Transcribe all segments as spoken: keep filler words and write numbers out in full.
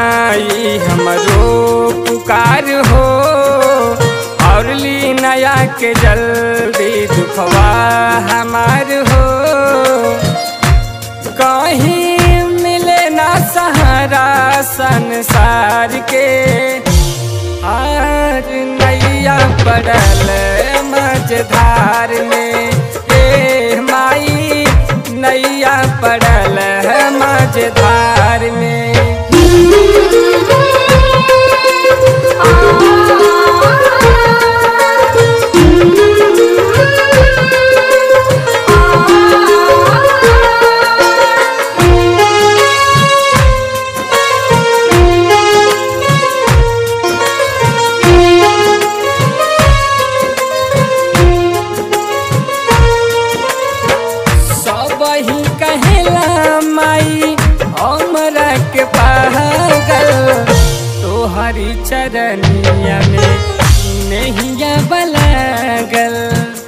माई हमरो पुकार हो, और ली नया के जल्दी दुखवा हमार हो। कहीं मिले ना सहारा संसार के, आज नैया पड़ल मझधार में। ए माई नैया पड़ल मझधार में। तोहरी चरनिया में नैया बलागल,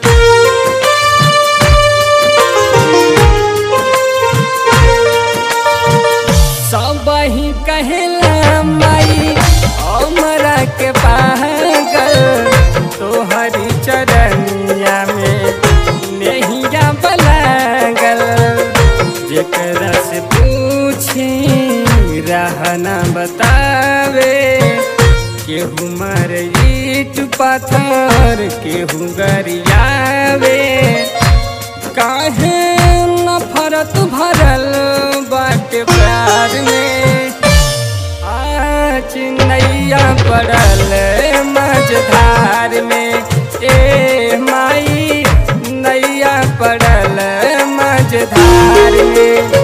सब ही कहला माई हमरा के पागल। तोहरी चरनिया में नैया बलागल, जेकरा से पूछी रहना बतावे। केहू मर ईट पत्थर केहू गरियावे, काहे नफरत भरल बाटे प्यार में। आज नैया पड़ल मझधार में। ए माई नैया पड़ल मझधार में।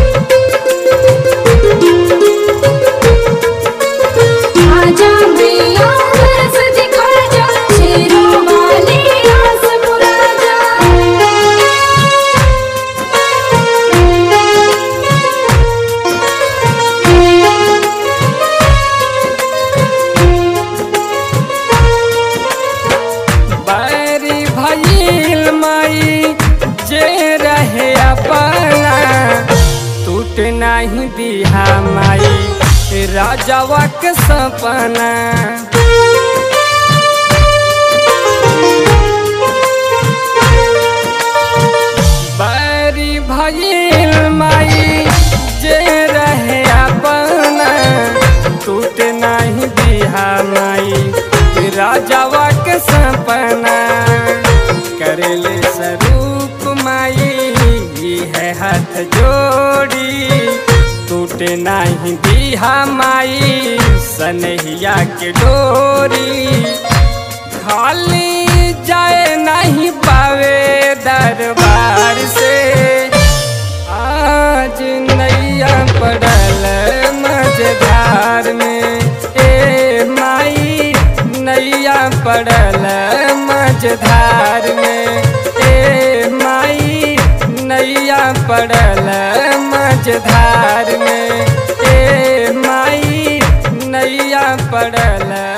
जे रहे अपना टूट नहीं दिहा माई राजावा के सपना। बारी भइल माई जे रहे अपना टूट नहीं दिहा माई राजावा के सपना। करेले स्वरूप माई है हाथ जोड़ी, टूटे नहीं दिहा माई सनहिया के डोरी। खाली जाए नहीं पावे दरबार से, आज नैया पड़ल मझधार में। ए माई नैया पड़ल मझधार में। ए माई नैया पड़ल मझधार में। ए माई नैया पड़ल